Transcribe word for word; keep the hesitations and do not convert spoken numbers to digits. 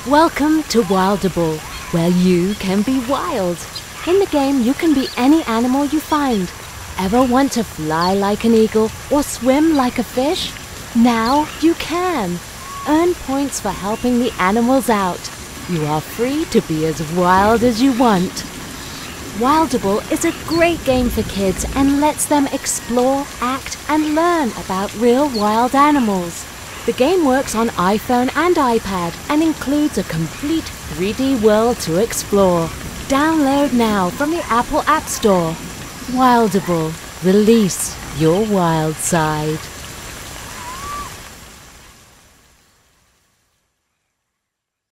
Welcome to Wildable, where you can be wild. In the game, you can be any animal you find. Ever want to fly like an eagle or swim like a fish? Now you can. Earn points for helping the animals out. You are free to be as wild as you want. Wildable is a great game for kids and lets them explore, act, and learn about real wild animals. The game works on iPhone and iPad and includes a complete three D world to explore. Download now from the Apple App Store. Wildable. Release your wild side.